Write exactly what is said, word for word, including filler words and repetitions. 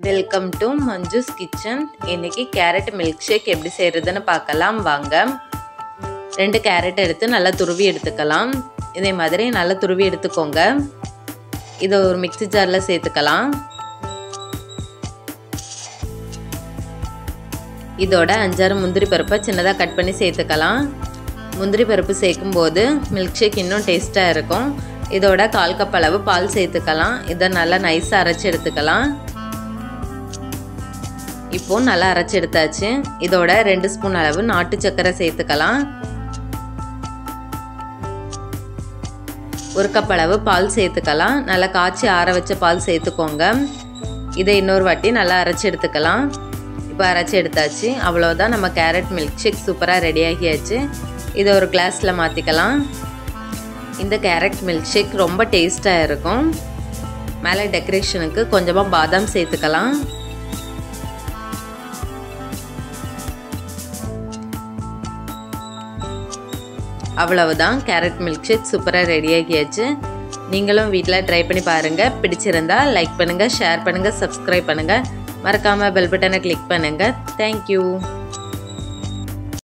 Welcome to Manju's kitchen. இன்னைக்கு carrot milk shake எப்படி செய்கிறதுன்னு பார்க்கலாம் வாங்க. ரெண்டு கேரட் எடுத்து நல்லா துருவி எடுத்துக்கலாம். இதே மாதிரி நல்லா துருவி எடுத்துக்கோங்க. இதை ஒரு மிக்ஸி ஜாரில் சேர்த்துக்கலாம். இதோட அஞ்சாறு முந்திரி பருப்பை சின்னதாக கட் பண்ணி சேர்த்துக்கலாம். முந்திரி பருப்பு சேர்க்கும்போது மில்க் ஷேக் இன்னும் டேஸ்ட்டாக இருக்கும். இதோட கால் கப் அளவு பால் சேர்த்துக்கலாம். இதை நல்லா நைஸாக அரைச்சி எடுத்துக்கலாம். இப்போ நல்லா அரைச்சி எடுத்தாச்சு. இதோட ரெண்டு ஸ்பூன் அளவு நாட்டு சர்க்கரை சேர்த்துக்கலாம். ஒரு கப் அளவு பால் சேர்த்துக்கலாம். நல்லா காய்ச்சி ஆற வச்ச பால் சேர்த்துக்கோங்க. இதை இன்னொரு வாட்டி நல்லா அரைச்சி எடுத்துக்கலாம். இப்போ அரைச்சி எடுத்தாச்சு. அவ்வளோதான், நம்ம கேரட் மில்க் ஷேக் சூப்பராக ரெடி ஆகியாச்சு. இதை ஒரு கிளாஸில் மாற்றிக்கலாம். இந்த கேரட் மில்க் ஷேக் ரொம்ப டேஸ்ட்டாக இருக்கும். மேலே டெக்கரேஷனுக்கு கொஞ்சமாக பாதாம் சேர்த்துக்கலாம். அவ்வளவுதான், கேரட் மில்க் ஷேக் சூப்பராக ரெடி ஆகியாச்சு. நீங்களும் வீட்டில் ட்ரை பண்ணி பாருங்கள். பிடிச்சிருந்தா லைக் பண்ணுங்கள், ஷேர் பண்ணுங்கள், சப்ஸ்கிரைப் பண்ணுங்கள். மறக்காமல் பெல் பட்டனை கிளிக் பண்ணுங்கள். தேங்க்யூ.